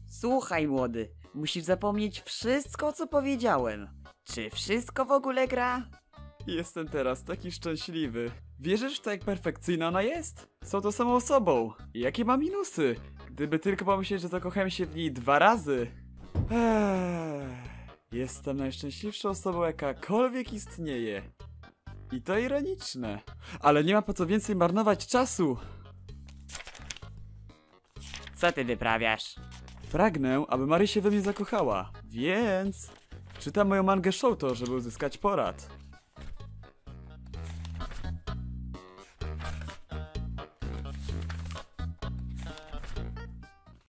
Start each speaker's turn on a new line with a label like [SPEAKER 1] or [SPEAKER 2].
[SPEAKER 1] Słuchaj, młody, musisz zapomnieć wszystko, co powiedziałem. Czy wszystko w ogóle gra?
[SPEAKER 2] Jestem teraz taki szczęśliwy. Wierzysz w to, jak perfekcyjna ona jest? Są to samą osobą. I jakie ma minusy? Gdyby tylko pomyśleć, że zakochałem się w niej 2 razy. Jestem najszczęśliwszą osobą, jakakolwiek istnieje. I to ironiczne. Ale nie ma po co więcej marnować czasu.
[SPEAKER 1] Co ty wyprawiasz?
[SPEAKER 2] Pragnę, aby Mary się we mnie zakochała, więc czytam moją mangę Shouto, żeby uzyskać porad.